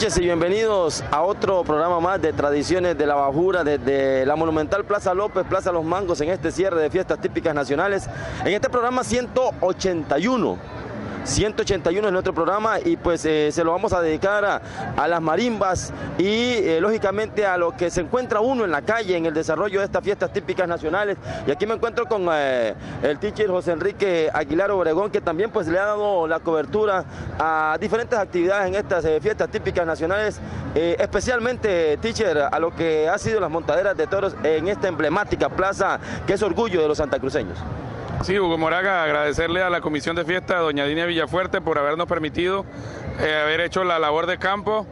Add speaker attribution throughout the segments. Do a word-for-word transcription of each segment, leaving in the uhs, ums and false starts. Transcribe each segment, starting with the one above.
Speaker 1: noches y bienvenidos a otro programa más de Tradiciones de la Bajura desde la monumental Plaza López, Plaza Los Mangos, en este cierre de fiestas típicas nacionales. En este programa ciento ochenta y uno. ciento ochenta y uno es nuestro programa y pues eh, se lo vamos a dedicar a, a las marimbas y eh, lógicamente a lo que se encuentra uno en la calle en el desarrollo de estas fiestas típicas nacionales. Y aquí me encuentro con eh, el teacher José Enrique Aguilar Obregón, que también pues le ha dado la cobertura a diferentes actividades en estas eh, fiestas típicas nacionales, eh, especialmente, teacher, a lo que ha sido las montaderas de toros en esta emblemática plaza que es orgullo de los santacruceños.
Speaker 2: Sí, Hugo Moraga, agradecerle a la Comisión de Fiesta, a doña Dinia Villafuerte, por habernos permitido eh, haber hecho la labor de campo,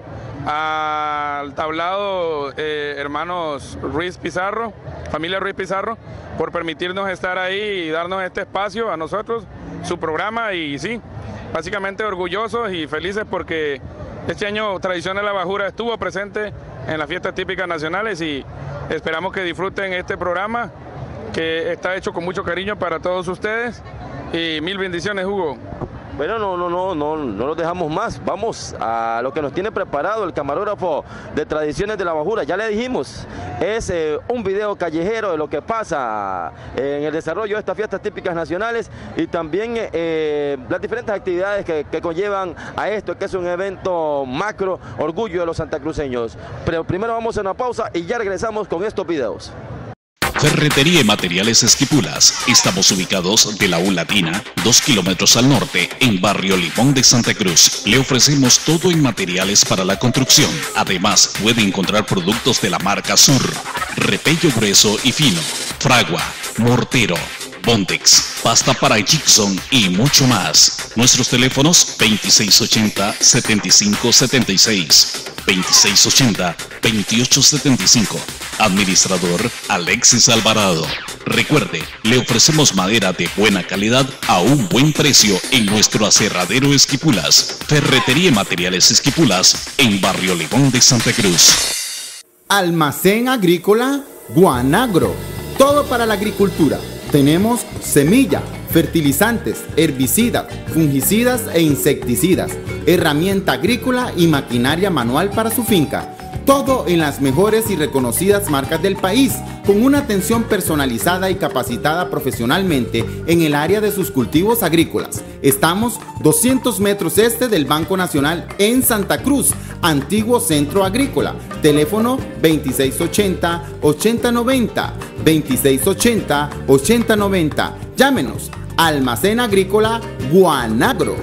Speaker 2: al tablado eh, hermanos Ruiz Pizarro, familia Ruiz Pizarro, por permitirnos estar ahí y darnos este espacio a nosotros, su programa, y sí, básicamente orgullosos y felices porque este año Tradición de la Bajura estuvo presente en las fiestas típicas nacionales y esperamos que disfruten este programa, que está hecho con mucho cariño para todos ustedes, y mil bendiciones, Hugo.
Speaker 1: Bueno, no, no, no, no, no los dejamos más. Vamos a lo que nos tiene preparado el camarógrafo de Tradiciones de la Bajura. Ya le dijimos, es eh, un video callejero de lo que pasa en el desarrollo de estas fiestas típicas nacionales y también eh, las diferentes actividades que, que conllevan a esto, que es un evento macro, orgullo de los santacruceños. Pero primero vamos a una pausa y ya regresamos con estos videos.
Speaker 3: Ferretería y Materiales Esquipulas. Estamos ubicados de la U Latina, dos kilómetros al norte, en Barrio Limón de Santa Cruz. Le ofrecemos todo en materiales para la construcción. Además, puede encontrar productos de la marca Sur, repello grueso y fino, fragua, mortero, Bontex, pasta para Gibson y mucho más. Nuestros teléfonos veintiséis ochenta, setenta y cinco setenta y seis, veintiséis ochenta, veintiocho setenta y cinco. Administrador Alexis Alvarado. Recuerde, le ofrecemos madera de buena calidad a un buen precio en nuestro aserradero Esquipulas. Ferretería y Materiales Esquipulas en Barrio Limón de Santa Cruz.
Speaker 4: Almacén Agrícola Guanagro. Todo para la agricultura. Tenemos semilla, fertilizantes, herbicidas, fungicidas e insecticidas, herramienta agrícola y maquinaria manual para su finca. Todo en las mejores y reconocidas marcas del país, con una atención personalizada y capacitada profesionalmente en el área de sus cultivos agrícolas. Estamos doscientos metros este del Banco Nacional en Santa Cruz, antiguo Centro Agrícola. Teléfono veintiséis ochenta, ochenta noventa, veintiséis ochenta, ochenta noventa. Llámenos. Almacén Agrícola Guanagro.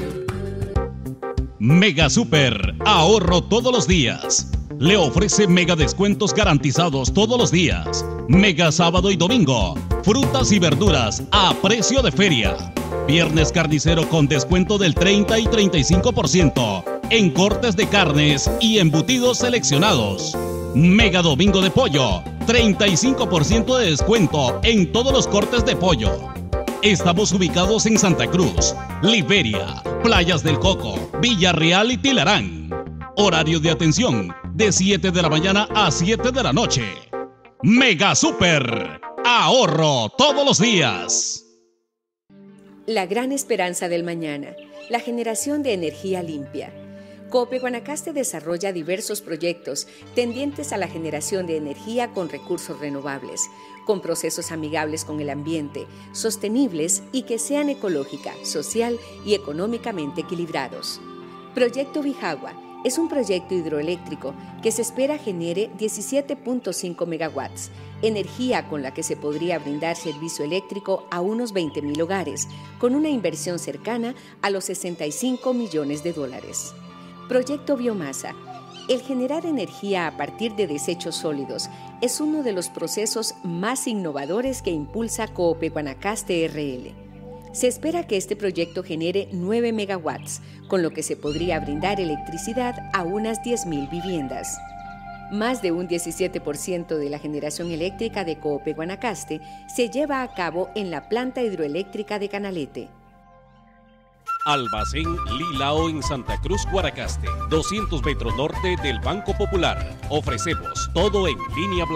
Speaker 3: Mega Super, ahorro todos los días. Le ofrece mega descuentos garantizados todos los días. Mega sábado y domingo. Frutas y verduras a precio de feria. Viernes carnicero con descuento del treinta y treinta y cinco por ciento en cortes de carnes y embutidos seleccionados. Mega domingo de pollo. treinta y cinco por ciento de descuento en todos los cortes de pollo. Estamos ubicados en Santa Cruz, Liberia, Playas del Coco, Villarreal y Tilarán. Horario de atención de siete de la mañana a siete de la noche. Mega Super, ahorro todos los días.
Speaker 5: La gran esperanza del mañana, la generación de energía limpia. Coope Guanacaste desarrolla diversos proyectos tendientes a la generación de energía con recursos renovables, con procesos amigables con el ambiente, sostenibles y que sean ecológica, social y económicamente equilibrados. Proyecto Bijagua es un proyecto hidroeléctrico que se espera genere diecisiete punto cinco megawatts, energía con la que se podría brindar servicio eléctrico a unos veinte mil hogares, con una inversión cercana a los sesenta y cinco millones de dólares. Proyecto Biomasa. El generar energía a partir de desechos sólidos es uno de los procesos más innovadores que impulsa Coope Guanacaste R L. Se espera que este proyecto genere nueve megawatts, con lo que se podría brindar electricidad a unas diez mil viviendas. Más de un diecisiete por ciento de la generación eléctrica de Coope Guanacaste se lleva a cabo en la planta hidroeléctrica de Canalete.
Speaker 6: Almacén Lilao en Santa Cruz, Guanacaste, doscientos metros norte del Banco Popular. Ofrecemos todo en línea blanca.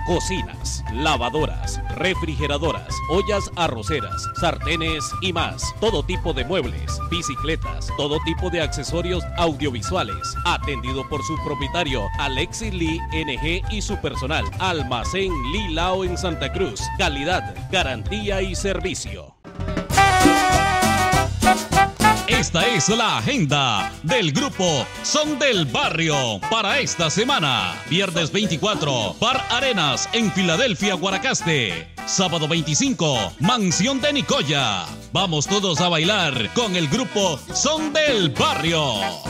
Speaker 6: cocinas, lavadoras, refrigeradoras, ollas arroceras, sartenes y más. Todo tipo de muebles, bicicletas, todo tipo de accesorios audiovisuales. Atendido por su propietario Alexis Lee N G y su personal. Almacén Lee Lao en Santa Cruz. Calidad, garantía y servicio.
Speaker 3: Esta es la agenda del grupo Son del Barrio para esta semana. Viernes veinticuatro, Bar Arenas en Filadelfia, Guanacaste. Sábado veinticinco, Mansión de Nicoya. Vamos todos a bailar con el grupo Son del Barrio.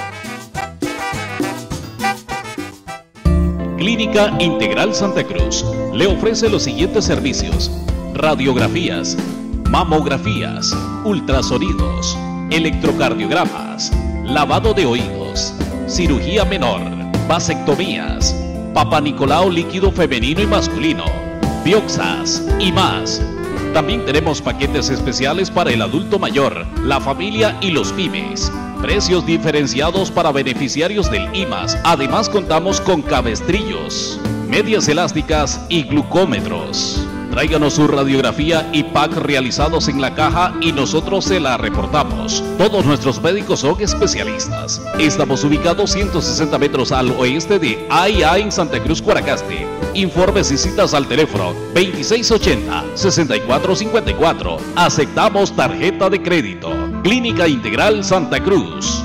Speaker 6: Clínica Integral Santa Cruz le ofrece los siguientes servicios: radiografías, mamografías, ultrasonidos, electrocardiogramas, lavado de oídos, cirugía menor, vasectomías, Papa Nicolau líquido femenino y masculino, bioxas y más. También tenemos paquetes especiales para el adulto mayor, la familia y los pymes. Precios diferenciados para beneficiarios del I M A S. Además contamos con cabestrillos, medias elásticas y glucómetros. Tráiganos su radiografía y P A C realizados en la caja y nosotros se la reportamos. Todos nuestros médicos son especialistas. Estamos ubicados ciento sesenta metros al oeste de A I A en Santa Cruz, Guanacaste. Informes y citas al teléfono veintiséis ochenta, sesenta y cuatro cincuenta y cuatro. Aceptamos tarjeta de crédito. Clínica Integral Santa Cruz.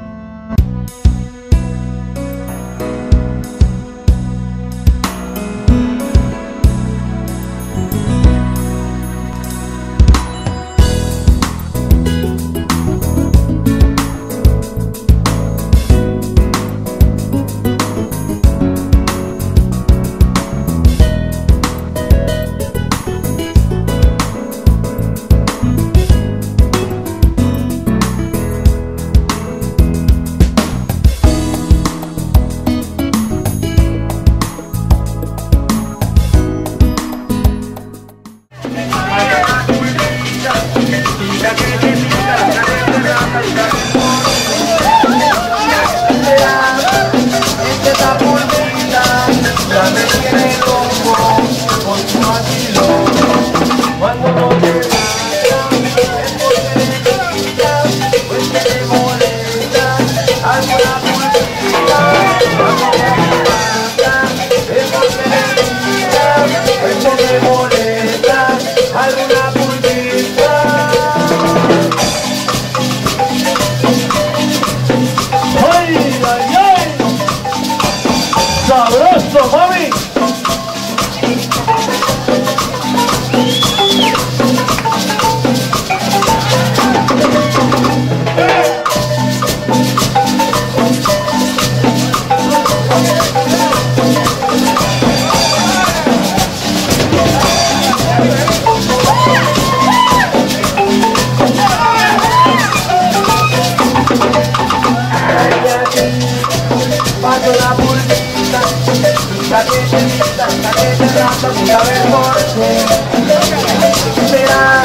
Speaker 7: Será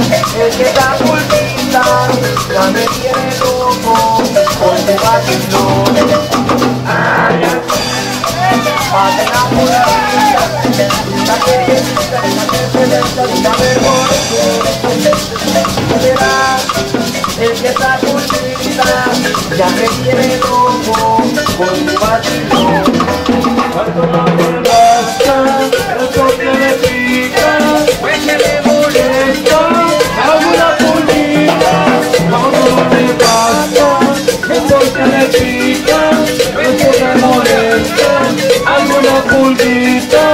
Speaker 7: el que da pulpita, ya me tiene loco con tu vacilón. Ay, pate la pulpita, la que necesita, la que se necesita ver por será el que da pulpita, ya me tiene loco con tu vacilón. Cuando no te basta, eso que le pica, pues que le molesta, hago una pulpita. Cuando no te basta, eso que le pica, pues que le molesta, hago una pulpita.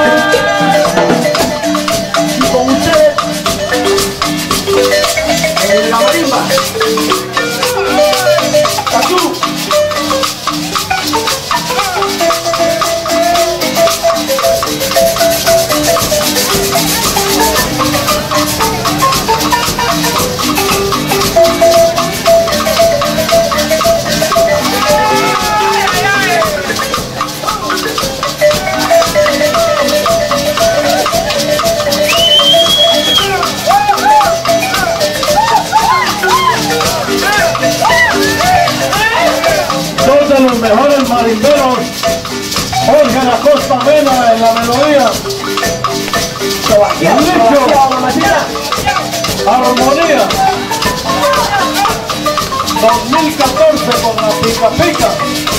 Speaker 7: Y con usted, en la marimba, Cazú.
Speaker 8: Los mejores marimberos, Jorge Acosta Mena en la melodía.
Speaker 7: Armonía dos mil catorce con la pica pica.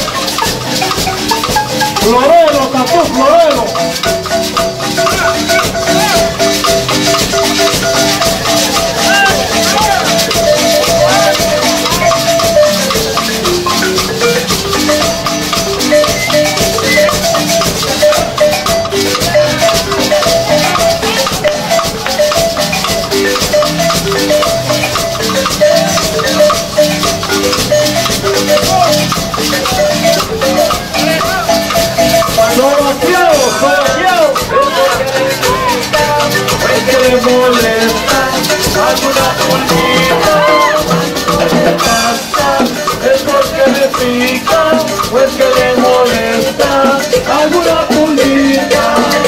Speaker 7: Florero, Tatú Florero. Sobaqueado, sobaqueado. Es que le molesta alguna pulmita. Es porque le pica, o es que le molesta alguna pulmita.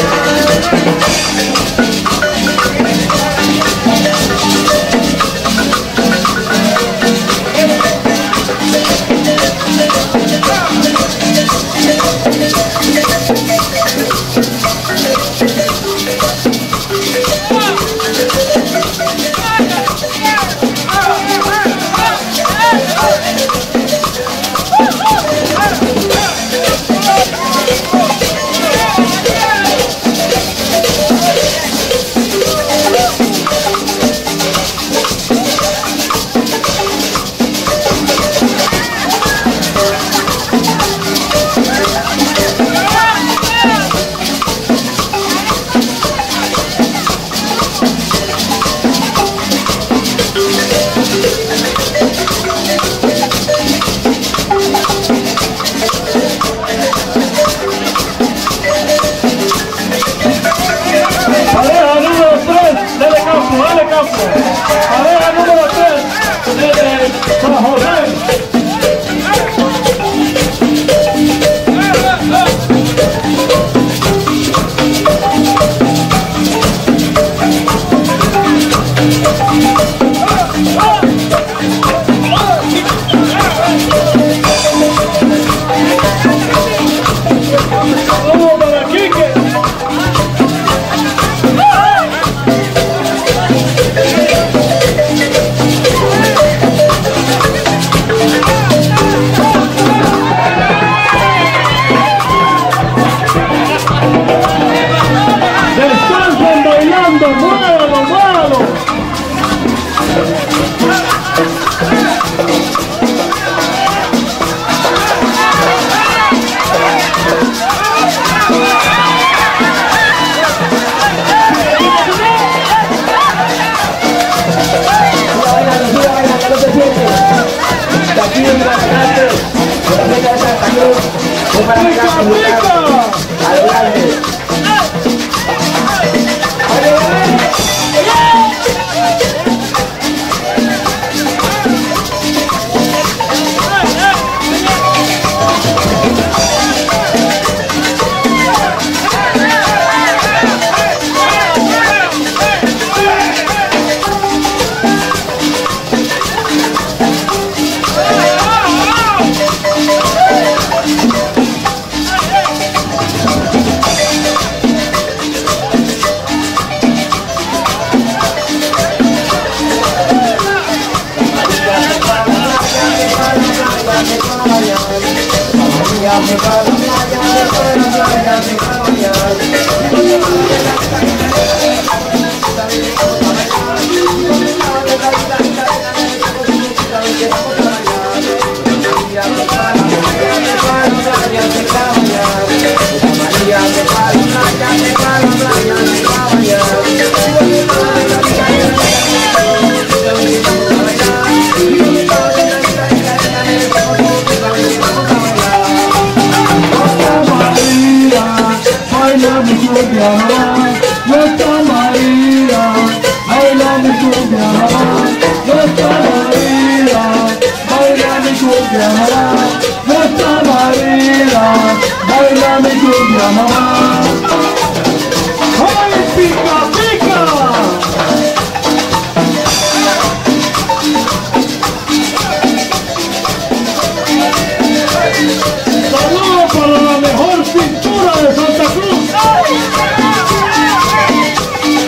Speaker 7: Pareja número tres, desde San José. Saludos para Quique. Descansen bailando, muévalo, muévalo. Saludos para la mejor pintura de Santa Cruz.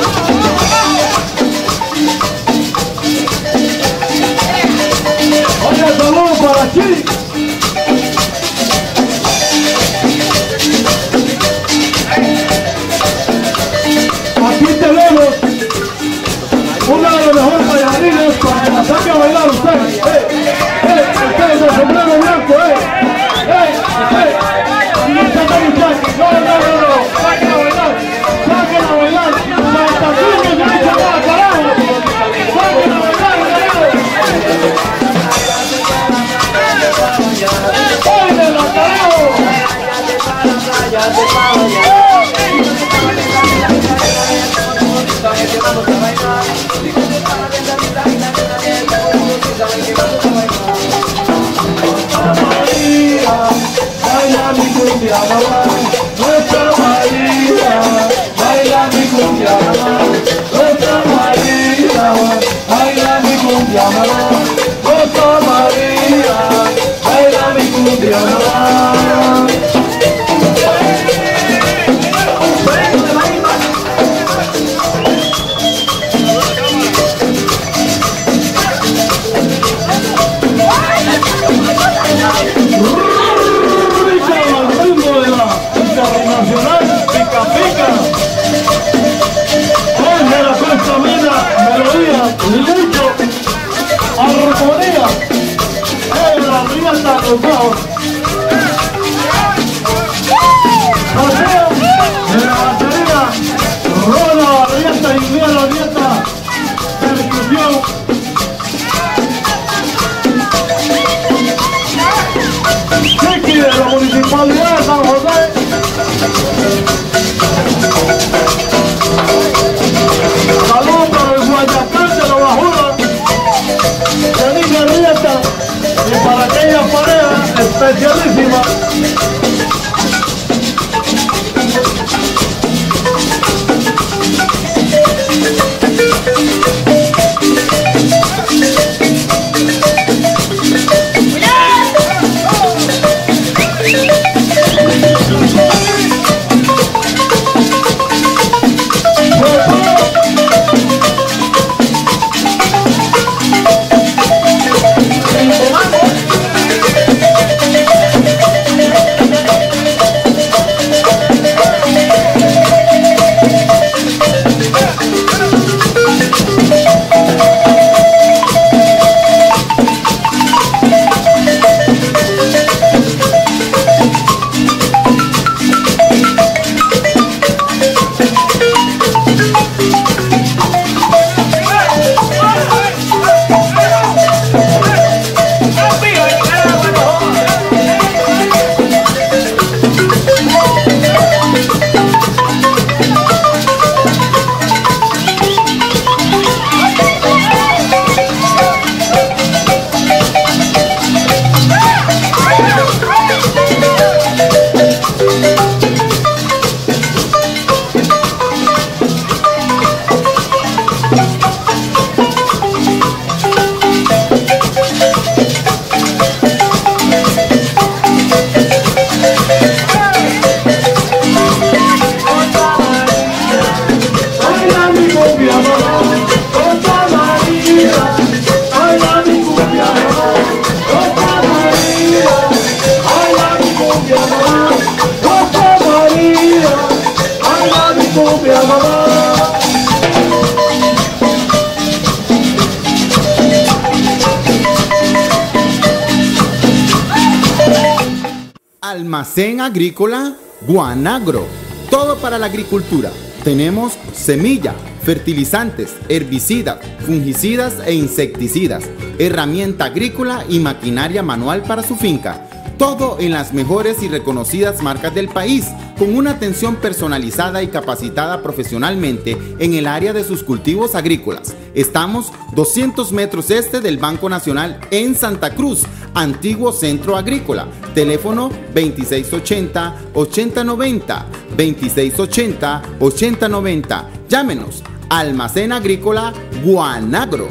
Speaker 7: los ojos. Paseo de la batería, rola la dieta y vea la dieta de discusión. Chiqui de la Municipalidad de San José. Saludos para el Guayacán de la Bajura, de Niña Rieta, y para aquella pareja especialísima.
Speaker 4: Almacén Agrícola Guanagro, todo para la agricultura. Tenemos semilla, fertilizantes, herbicidas, fungicidas e insecticidas, herramienta agrícola y maquinaria manual para su finca. Todo en las mejores y reconocidas marcas del país, con una atención personalizada y capacitada profesionalmente en el área de sus cultivos agrícolas. Estamos doscientos metros este del Banco Nacional en Santa Cruz, antiguo Centro Agrícola. Teléfono veintiséis ochenta, ochenta noventa, veintiséis ochenta, ochenta noventa. Llámenos. Almacén Agrícola Guanagro.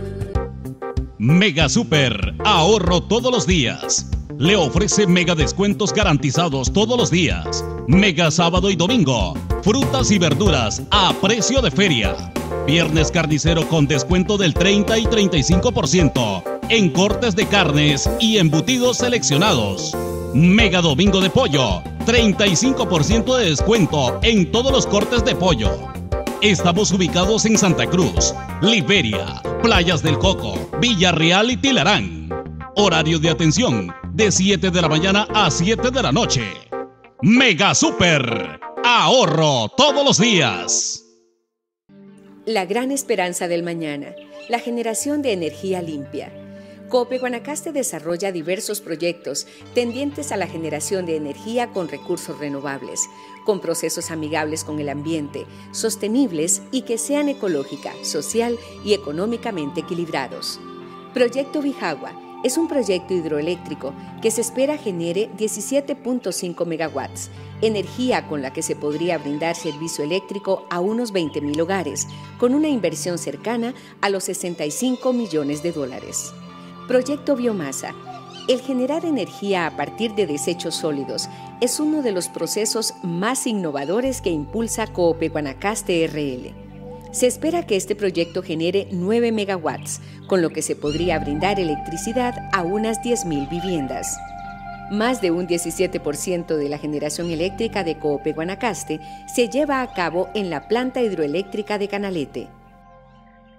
Speaker 3: Mega Super, ahorro todos los días. Le ofrece mega descuentos garantizados todos los días. Mega sábado y domingo. Frutas y verduras a precio de feria. Viernes carnicero con descuento del treinta y treinta y cinco por ciento en cortes de carnes y embutidos seleccionados. Mega domingo de pollo. treinta y cinco por ciento de descuento en todos los cortes de pollo. Estamos ubicados en Santa Cruz, Liberia, Playas del Coco, Villarreal y Tilarán. Horario de atención de siete de la mañana a siete de la noche. Mega Super, ahorro todos los días.
Speaker 5: La gran esperanza del mañana, la generación de energía limpia. Cope Guanacaste desarrolla diversos proyectos tendientes a la generación de energía con recursos renovables, con procesos amigables con el ambiente, sostenibles y que sean ecológica, social y económicamente equilibrados. Proyecto Bijagua es un proyecto hidroeléctrico que se espera genere diecisiete punto cinco megawatts, energía con la que se podría brindar servicio eléctrico a unos veinte mil hogares, con una inversión cercana a los sesenta y cinco millones de dólares. Proyecto Biomasa. El generar energía a partir de desechos sólidos es uno de los procesos más innovadores que impulsa Cope Guanacaste R L. Se espera que este proyecto genere nueve megawatts, con lo que se podría brindar electricidad a unas diez mil viviendas. Más de un diecisiete por ciento de la generación eléctrica de Cope Guanacaste se lleva a cabo en la planta hidroeléctrica de Canalete.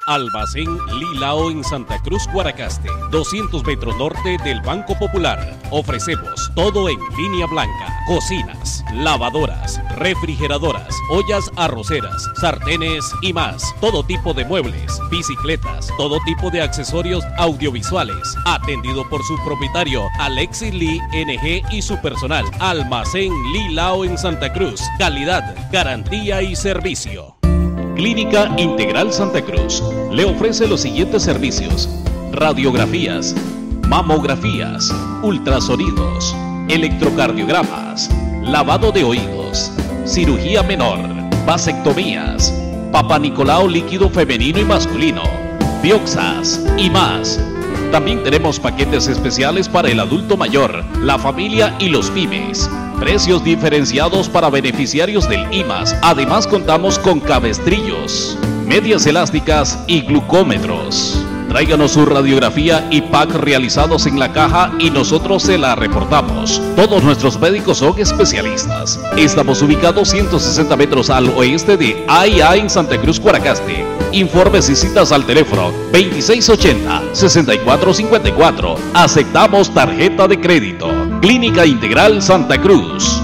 Speaker 6: Almacén Lilao en Santa Cruz, Guanacaste, doscientos metros norte del Banco Popular. Ofrecemos todo en línea blanca: cocinas, lavadoras, refrigeradoras, ollas arroceras, sartenes y más. Todo tipo de muebles, bicicletas, todo tipo de accesorios audiovisuales. Atendido por su propietario Alexis Lee N G y su personal. Almacén Lilao en Santa Cruz. Calidad, garantía y servicio. Clínica Integral Santa Cruz le ofrece los siguientes servicios: radiografías, mamografías, ultrasonidos, electrocardiogramas, lavado de oídos, cirugía menor, vasectomías, Papa Nicolau líquido femenino y masculino, bioxas y más. También tenemos paquetes especiales para el adulto mayor, la familia y los pymes. Precios diferenciados para beneficiarios del I M A S. Además contamos con cabestrillos, medias elásticas y glucómetros. Tráiganos su radiografía y P A C realizados en la caja y nosotros se la reportamos. Todos nuestros médicos son especialistas. Estamos ubicados ciento sesenta metros al oeste de A I A en Santa Cruz, Guanacaste. Informes y citas al teléfono veintiséis ochenta, sesenta y cuatro cincuenta y cuatro. Aceptamos tarjeta de crédito. Clínica Integral Santa Cruz.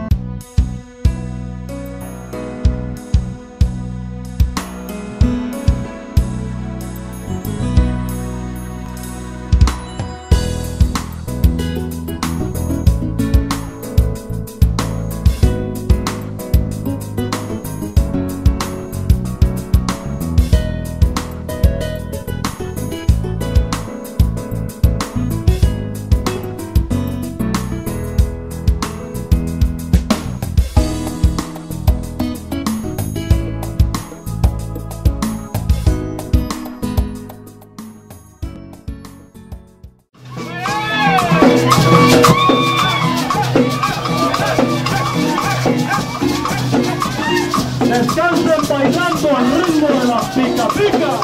Speaker 7: Descansen bailando al ritmo de la pica pica.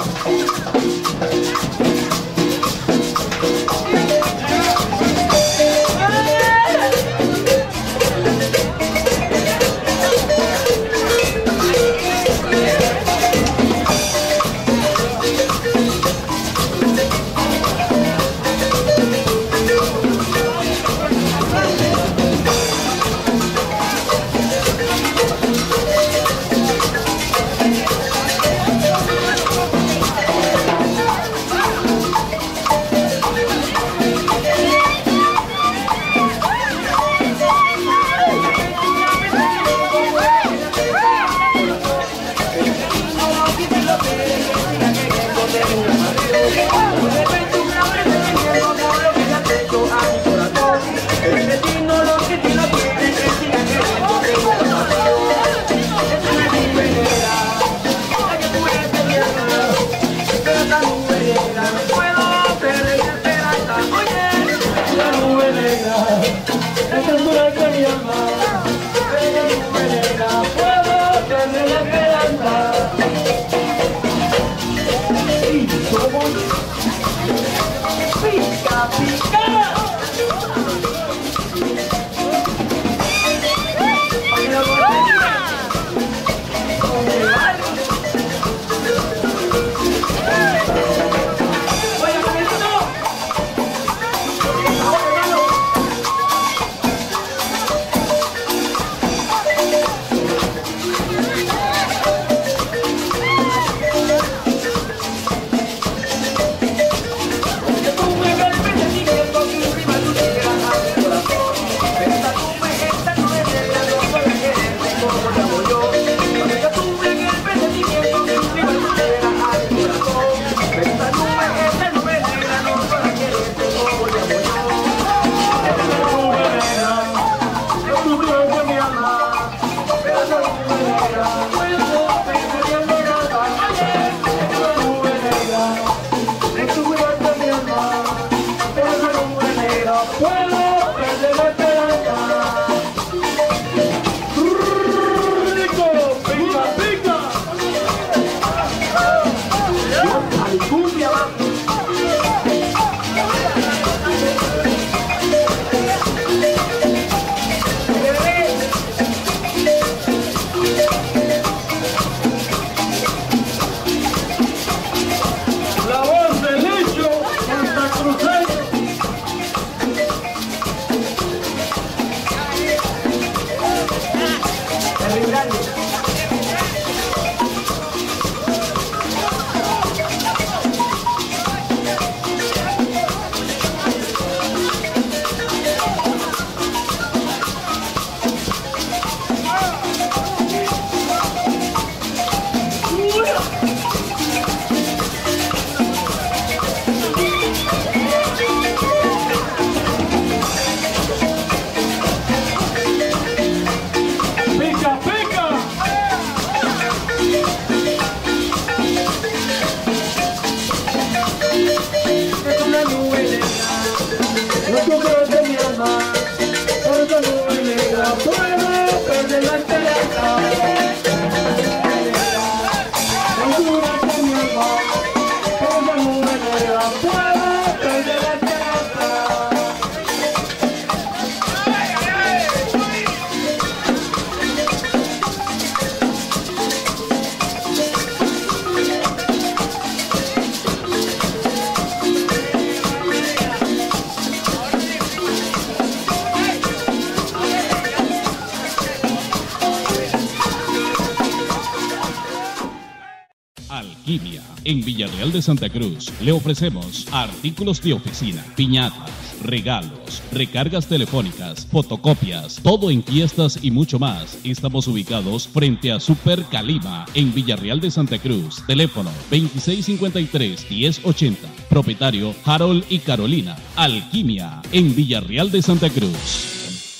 Speaker 3: Alquimia. En Villarreal de Santa Cruz le ofrecemos artículos de oficina, piñatas, regalos, recargas telefónicas, fotocopias, todo en fiestas y mucho más. Estamos ubicados frente a Super Calima en Villarreal de Santa Cruz. Teléfono veintiséis cincuenta y tres, diez ochenta. Propietario Harold y Carolina. Alquimia en Villarreal de Santa Cruz.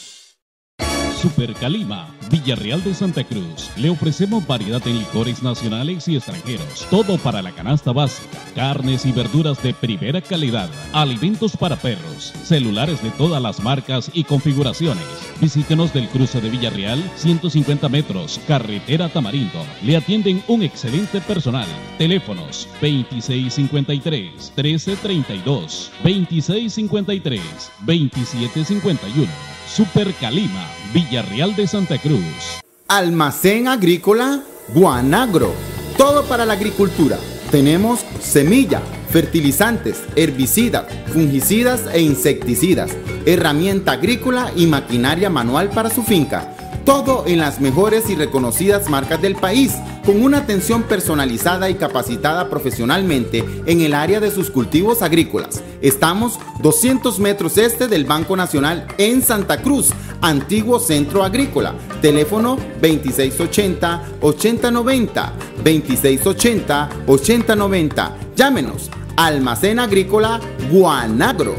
Speaker 3: Super Calima, Villarreal de Santa Cruz. Le ofrecemos variedad en licores nacionales y extranjeros. Todo para la canasta básica. Carnes y verduras de primera calidad. Alimentos para perros. Celulares de todas las marcas y configuraciones. Visítenos del cruce de Villarreal, ciento cincuenta metros, carretera Tamarindo. Le atienden un excelente personal. Teléfonos veintiséis cincuenta y tres, trece treinta y dos, veintiséis cincuenta y tres, veintisiete cincuenta y uno. Super Calima, Villarreal de Santa Cruz.
Speaker 4: Almacén agrícola Guanagro. Todo para la agricultura. Tenemos semilla, fertilizantes, herbicidas, fungicidas e insecticidas, herramienta agrícola y maquinaria manual para su finca. Todo en las mejores y reconocidas marcas del país, con una atención personalizada y capacitada profesionalmente en el área de sus cultivos agrícolas. Estamos doscientos metros este del Banco Nacional en Santa Cruz, antiguo centro agrícola. Teléfono veintiséis ochenta, ochenta noventa, veintiséis ochenta, ochenta noventa. Llámenos. Almacén agrícola Guanagro.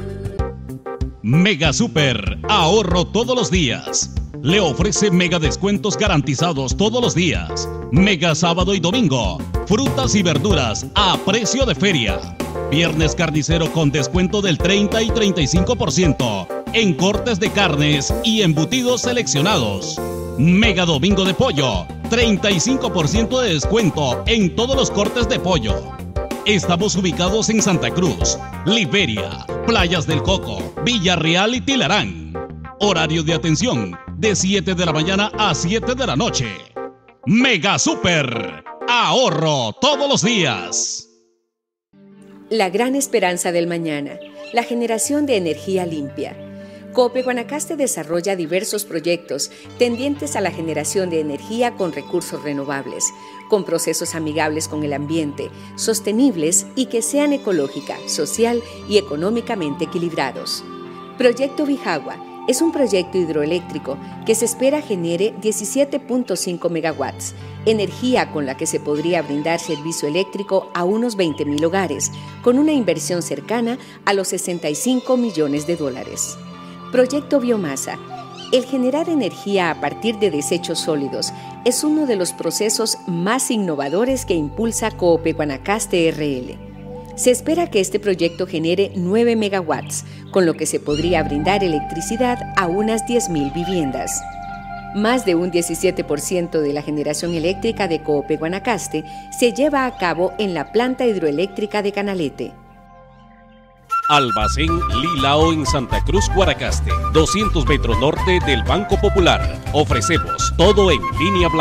Speaker 3: Mega Super, ahorro todos los días. Le ofrece mega descuentos garantizados todos los días. Mega sábado y domingo. Frutas y verduras a precio de feria. Viernes carnicero con descuento del treinta y treinta y cinco por ciento en cortes de carnes y embutidos seleccionados. Mega domingo de pollo. treinta y cinco por ciento de descuento en todos los cortes de pollo. Estamos ubicados en Santa Cruz, Liberia, Playas del Coco, Villarreal y Tilarán. Horario de atención de siete de la mañana a siete de la noche. Mega Super, ahorro todos los días.
Speaker 5: La gran esperanza del mañana, la generación de energía limpia. Cope Guanacaste desarrolla diversos proyectos tendientes a la generación de energía con recursos renovables, con procesos amigables con el ambiente, sostenibles y que sean ecológica, social y económicamente equilibrados. Proyecto Bijagua es un proyecto hidroeléctrico que se espera genere diecisiete punto cinco megawatts, energía con la que se podría brindar servicio eléctrico a unos veinte mil hogares, con una inversión cercana a los sesenta y cinco millones de dólares. Proyecto Biomasa. El generar energía a partir de desechos sólidos es uno de los procesos más innovadores que impulsa Cope Guanacaste R L. Se espera que este proyecto genere nueve megawatts, con lo que se podría brindar electricidad a unas diez mil viviendas. Más de un diecisiete por ciento de la generación eléctrica de Cope Guanacaste se lleva a cabo en la planta hidroeléctrica de Canalete.
Speaker 6: Almacén Lilao en Santa Cruz, Guanacaste, doscientos metros norte del Banco Popular. Ofrecemos todo en línea blanca.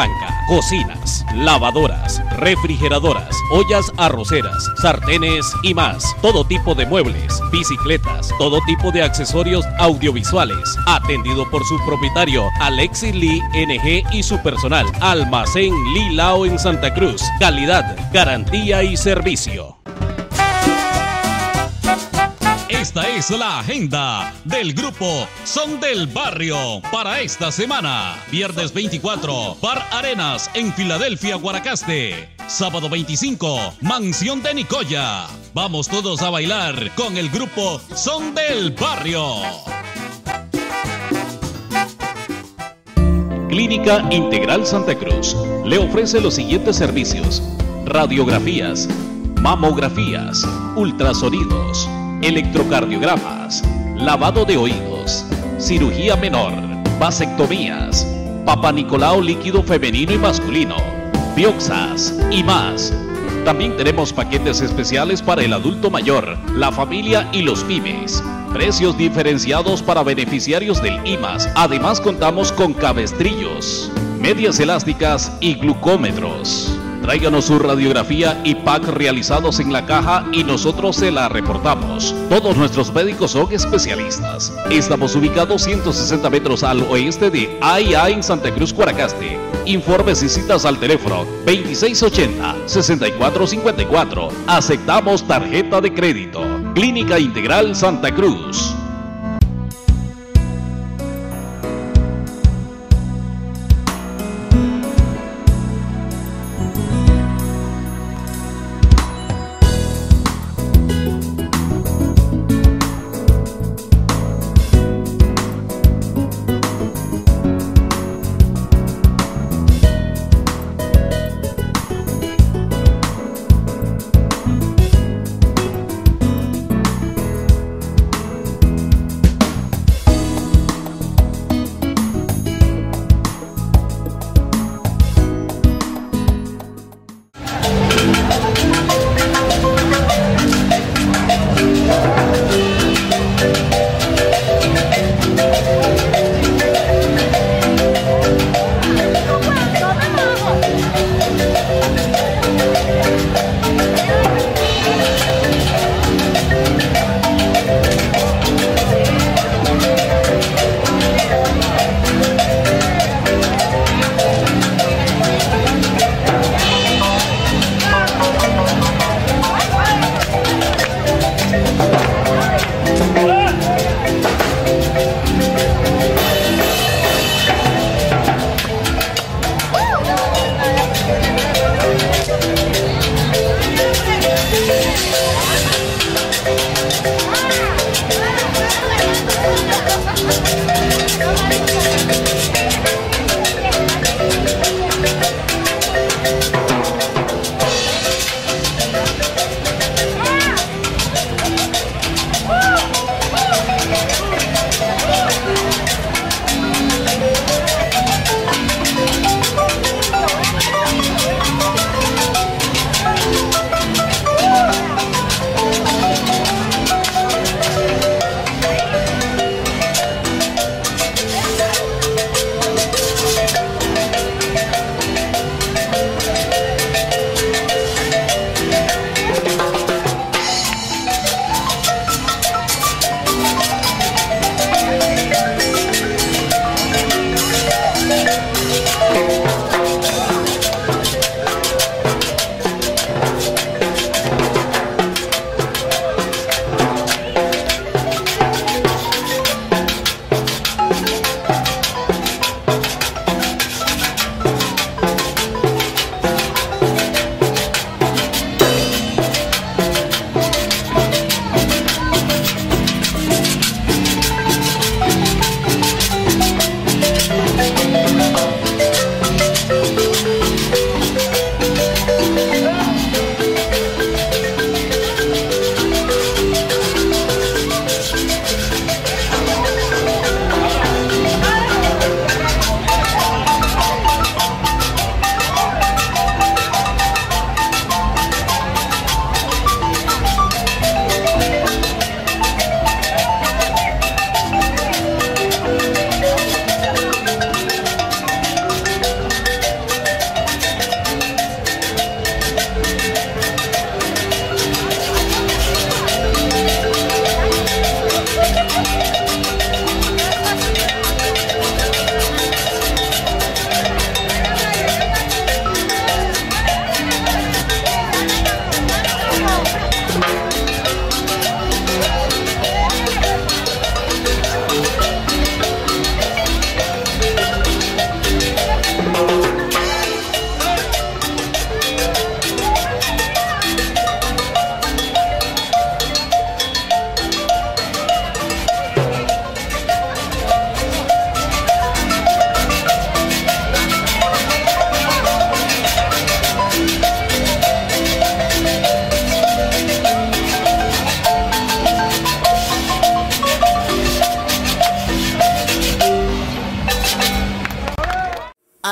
Speaker 6: cocinas, lavadoras, refrigeradoras, ollas arroceras, sartenes y más. Todo tipo de muebles, bicicletas, todo tipo de accesorios audiovisuales. Atendido por su propietario Alexis Lee N G y su personal. Almacén Lee Lao en Santa Cruz. Calidad, garantía y servicio.
Speaker 3: Esta es la agenda del grupo Son del Barrio para esta semana. Viernes veinticuatro, Bar Arenas en Filadelfia, Guanacaste. Sábado veinticinco, Mansión de Nicoya. Vamos todos a bailar con el grupo Son del Barrio.
Speaker 6: Clínica Integral Santa Cruz le ofrece los siguientes servicios: radiografías, mamografías, ultrasonidos, electrocardiogramas, lavado de oídos, cirugía menor, vasectomías, Papa Nicolau líquido femenino y masculino, bioxas y más. También tenemos paquetes especiales para el adulto mayor, la familia y los pymes. Precios diferenciados para beneficiarios del I M A S. Además contamos con cabestrillos, medias elásticas y glucómetros. Tráiganos su radiografía y pack realizados en la caja y nosotros se la reportamos. Todos nuestros médicos son especialistas. Estamos ubicados ciento sesenta metros al oeste de A I A en Santa Cruz, Guanacaste. Informes y citas al teléfono veintiséis ochenta, sesenta y cuatro cincuenta y cuatro. Aceptamos tarjeta de crédito. Clínica Integral Santa Cruz.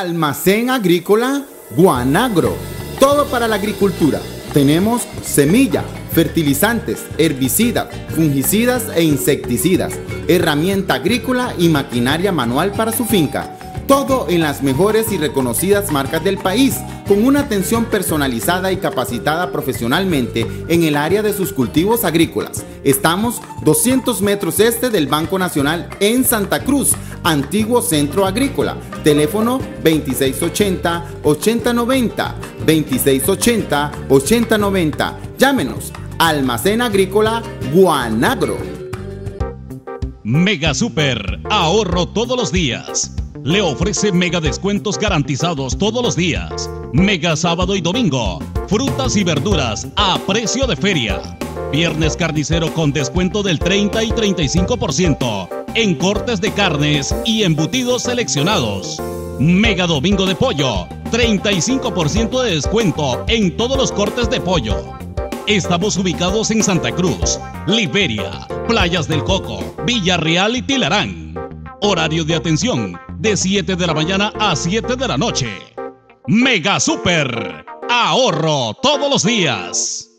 Speaker 4: Almacén Agrícola Guanagro. Todo para la agricultura. Tenemos semilla, fertilizantes, herbicidas, fungicidas e insecticidas, herramienta agrícola y maquinaria manual para su finca. Todo en las mejores y reconocidas marcas del país, con una atención personalizada y capacitada profesionalmente en el área de sus cultivos agrícolas. Estamos doscientos metros este del Banco Nacional en Santa Cruz, antiguo Centro Agrícola. Teléfono veintiséis ochenta, ochenta noventa, veintiséis ochenta, ochenta noventa. Llámenos. Almacén Agrícola Guanagro.
Speaker 3: Mega Super, ahorro todos los días. Le ofrece mega descuentos garantizados todos los días. Mega sábado y domingo. Frutas y verduras a precio de feria. Viernes carnicero con descuento del treinta y treinta y cinco por ciento en cortes de carnes y embutidos seleccionados. Mega domingo de pollo. treinta y cinco por ciento de descuento en todos los cortes de pollo. Estamos ubicados en Santa Cruz, Liberia, Playas del Coco, Villarreal y Tilarán. Horario de atención de siete de la mañana a siete de la noche. Mega Super, ahorro todos los días.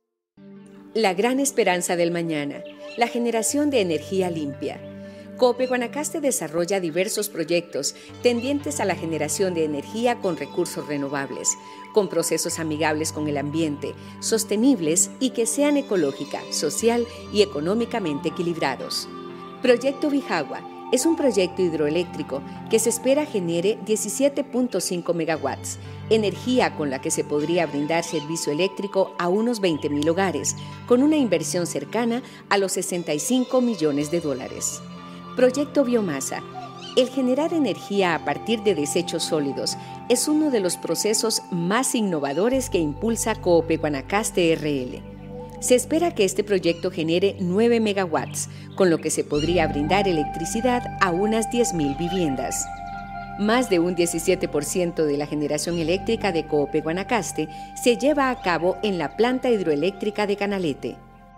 Speaker 5: La gran esperanza del mañana, la generación de energía limpia. COPE Guanacaste desarrolla diversos proyectos tendientes a la generación de energía con recursos renovables, con procesos amigables con el ambiente, sostenibles y que sean ecológica, social y económicamente equilibrados. Proyecto Bijagua es un proyecto hidroeléctrico que se espera genere diecisiete punto cinco megawatts, energía con la que se podría brindar servicio eléctrico a unos veinte mil hogares, con una inversión cercana a los sesenta y cinco millones de dólares. Proyecto Biomasa. El generar energía a partir de desechos sólidos es uno de los procesos más innovadores que impulsa COPE Guanacaste R L. Se espera que este proyecto genere nueve megawatts, con lo que se podría brindar electricidad a unas diez mil viviendas. Más de un diecisiete por ciento de la generación eléctrica de COPE Guanacaste se lleva a cabo en la planta hidroeléctrica de Canalete.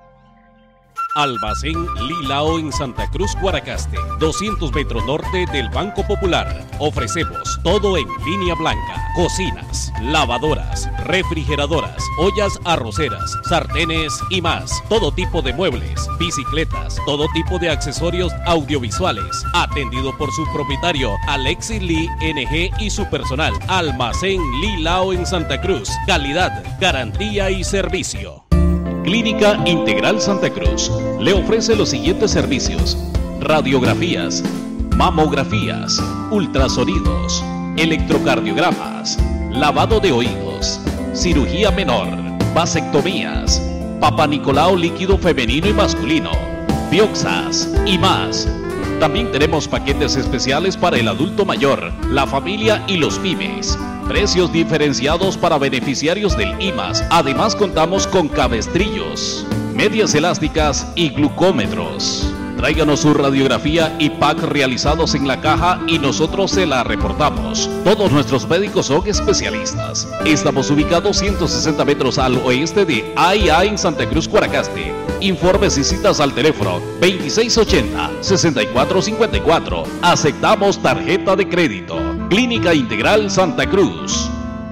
Speaker 6: Almacén Lilao en Santa Cruz, Guanacaste, doscientos metros norte del Banco Popular. Ofrecemos todo en línea blanca: cocinas, lavadoras, refrigeradoras, ollas arroceras, sartenes y más. Todo tipo de muebles, bicicletas, todo tipo de accesorios audiovisuales. Atendido por su propietario Alexis Lee N G y su personal. Almacén Lilao en Santa Cruz. Calidad, garantía y servicio. Clínica Integral Santa Cruz le ofrece los siguientes servicios: radiografías, mamografías, ultrasonidos, electrocardiogramas, lavado de oídos, cirugía menor, vasectomías, Papa Nicolau líquido femenino y masculino, bioxas y más. También tenemos paquetes especiales para el adulto mayor, la familia y los pymes. Precios diferenciados para beneficiarios del I M A S. Además contamos con cabestrillos, medias elásticas y glucómetros. Tráiganos su radiografía y pack realizados en la caja y nosotros se la reportamos. Todos nuestros médicos son especialistas. Estamos ubicados ciento sesenta metros al oeste de A I A en Santa Cruz, Guanacaste. Informes y citas al teléfono veintiséis ochenta, sesenta y cuatro cincuenta y cuatro. Aceptamos tarjeta de crédito. Clínica Integral Santa Cruz.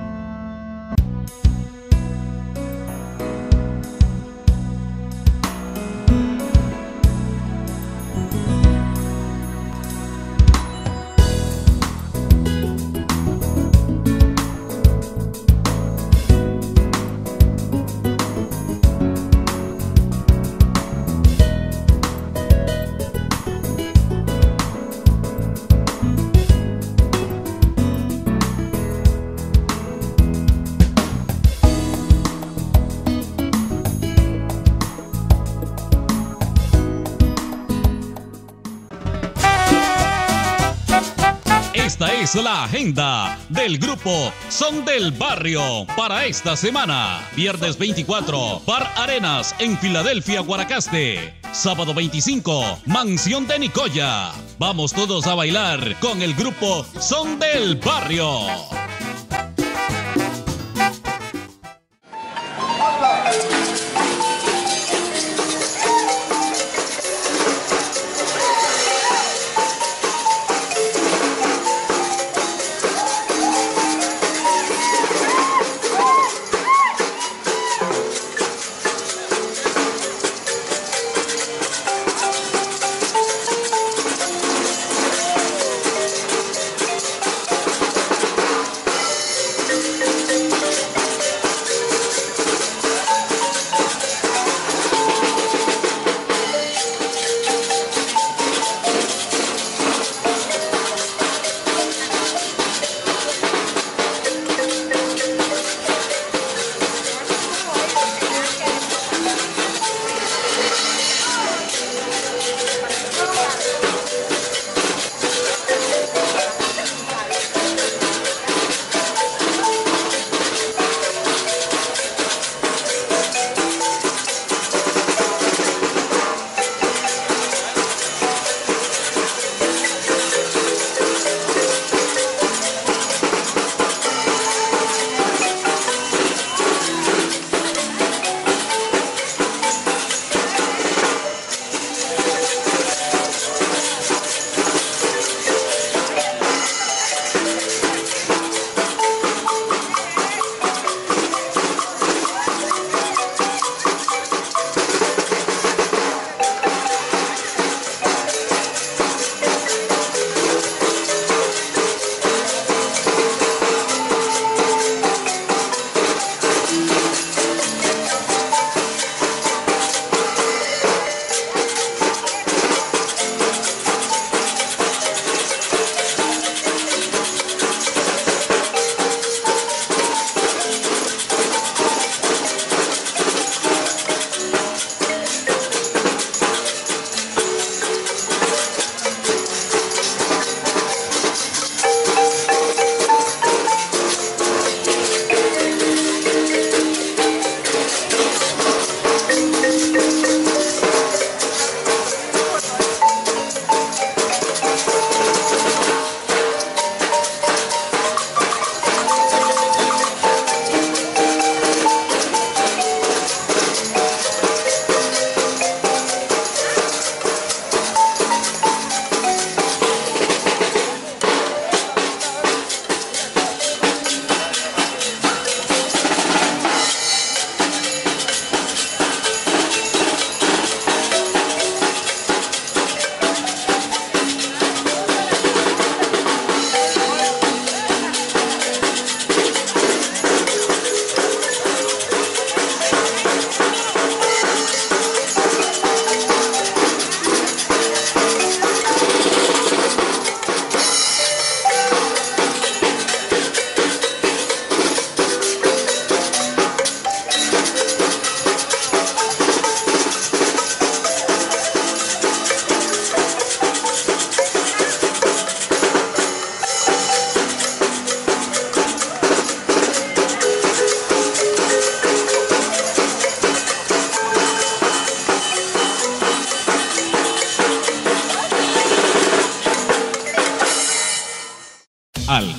Speaker 3: Esta es la agenda del grupo Son del Barrio para esta semana. Viernes veinticuatro, Bar Arenas en Filadelfia, Guanacaste. Sábado veinticinco, Mansión de Nicoya. Vamos todos a bailar con el grupo Son del Barrio.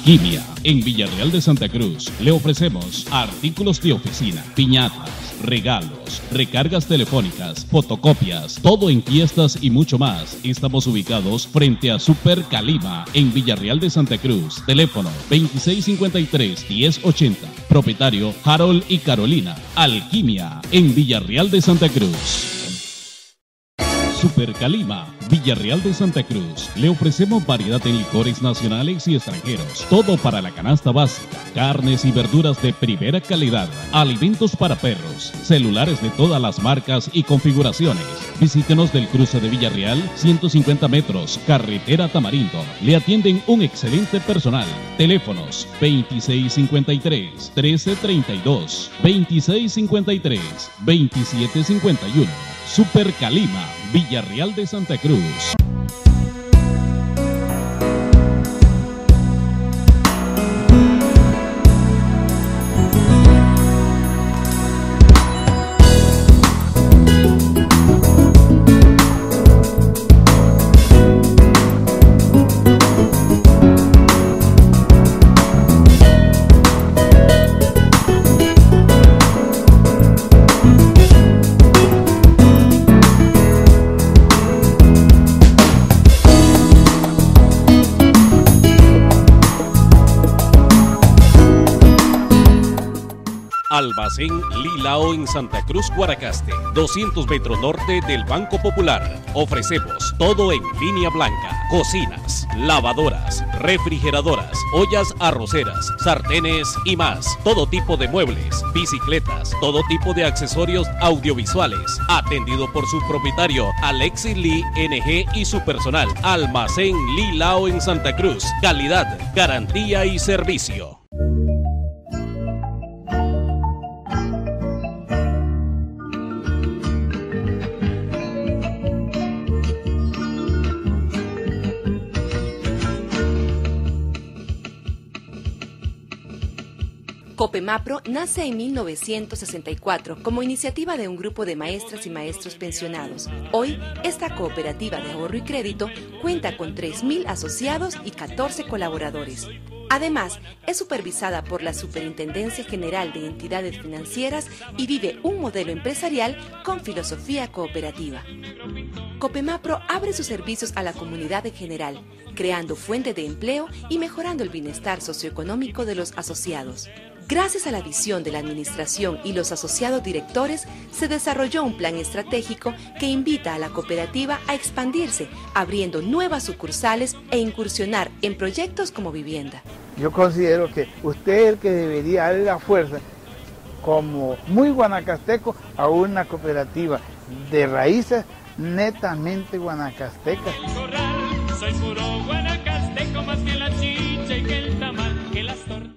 Speaker 3: Alquimia, en Villarreal de Santa Cruz. Le ofrecemos artículos de oficina, piñatas, regalos, recargas telefónicas, fotocopias, todo en fiestas y mucho más. Estamos ubicados frente a Super Calima en Villarreal de Santa Cruz. Teléfono veintiséis cincuenta y tres, diez ochenta. Propietario Harold y Carolina. Alquimia en Villarreal de Santa Cruz. Super Calima, Villarreal de Santa Cruz. Le ofrecemos variedad en licores nacionales y extranjeros. Todo para la canasta básica. Carnes y verduras de primera calidad. Alimentos para perros. Celulares de todas las marcas y configuraciones. Visítenos del cruce de Villarreal, ciento cincuenta metros, carretera Tamarindo. Le atienden un excelente personal. Teléfonos veintiséis cincuenta y tres, trece treinta y dos, veintiséis cincuenta y tres, veintisiete cincuenta y uno. Super Calima, Villarreal de Santa Cruz.
Speaker 6: Almacén Lilao en Santa Cruz, Guanacaste, doscientos metros norte del Banco Popular. Ofrecemos todo en línea blanca, cocinas, lavadoras, refrigeradoras, ollas arroceras, sartenes y más. Todo tipo de muebles, bicicletas, todo tipo de accesorios audiovisuales. Atendido por su propietario Alexis Lee N G y su personal. Almacén Lilao en Santa Cruz. Calidad, garantía y servicio.
Speaker 5: Copemapro nace en mil novecientos sesenta y cuatro como iniciativa de un grupo de maestras y maestros pensionados. Hoy, esta cooperativa de ahorro y crédito cuenta con tres mil asociados y catorce colaboradores. Además, es supervisada por la Superintendencia General de Entidades Financieras y vive un modelo empresarial con filosofía cooperativa. Copemapro abre sus servicios a la comunidad en general, creando fuentes de empleo y mejorando el bienestar socioeconómico de los asociados. Gracias a la visión de la administración y los asociados directores, se desarrolló un plan estratégico que invita a la cooperativa a expandirse, abriendo nuevas sucursales e incursionar en proyectos como vivienda.
Speaker 8: Yo considero que usted es el que debería darle la fuerza, como muy guanacasteco, a una cooperativa de raíces netamente guanacastecas.
Speaker 9: Soy puro guanacasteco, más que la chicha y que el tamal, que las tortas.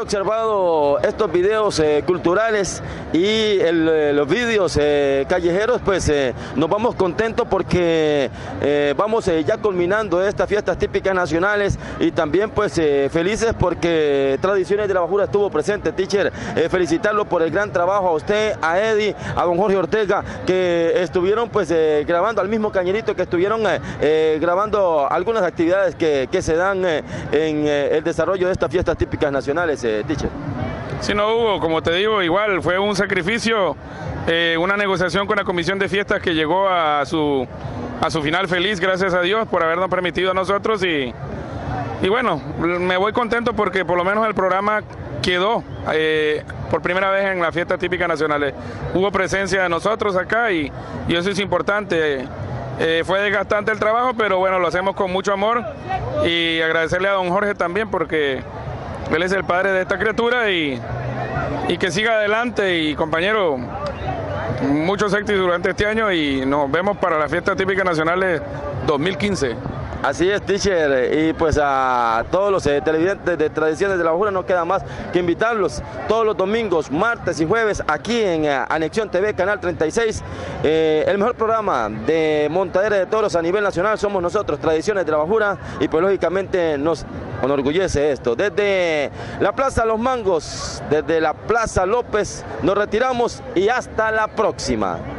Speaker 1: observado estos videos eh, culturales y el, eh, los vídeos eh, callejeros, pues eh, nos vamos contentos porque eh, vamos eh, ya culminando estas fiestas típicas nacionales y también pues eh, felices porque Tradiciones de la Bajura estuvo presente. Teacher, eh, felicitarlo por el gran trabajo a usted, a Eddie, a don Jorge Ortega, que estuvieron pues eh, grabando al mismo cañerito, que estuvieron eh, eh, grabando algunas actividades que, que se dan eh, en eh, el desarrollo de estas fiestas típicas nacionales, eh, teacher.
Speaker 2: Sí, no hubo, como te digo, igual fue un sacrificio, eh, una negociación con la comisión de fiestas que llegó a su, a su final feliz, gracias a Dios por habernos permitido a nosotros y, y bueno, me voy contento porque por lo menos el programa quedó eh, por primera vez en las fiestas típicas nacionales. Hubo presencia de nosotros acá y, y eso es importante. Eh, fue desgastante el trabajo, pero bueno, lo hacemos con mucho amor y agradecerle a don Jorge también porque él es el padre de esta criatura y, y que siga adelante y compañero, muchos éxitos durante este año y nos vemos para las fiestas típicas nacionales dos mil quince.
Speaker 1: Así es, teacher, y pues a todos los eh, televidentes de Tradiciones de la Bajura no queda más que invitarlos todos los domingos, martes y jueves aquí en eh, Anexión T V, Canal treinta y seis, eh, el mejor programa de montadera de toros a nivel nacional somos nosotros, Tradiciones de la Bajura, y pues lógicamente nos enorgullece esto. Desde la Plaza Los Mangos, desde la Plaza López, nos retiramos y hasta la próxima.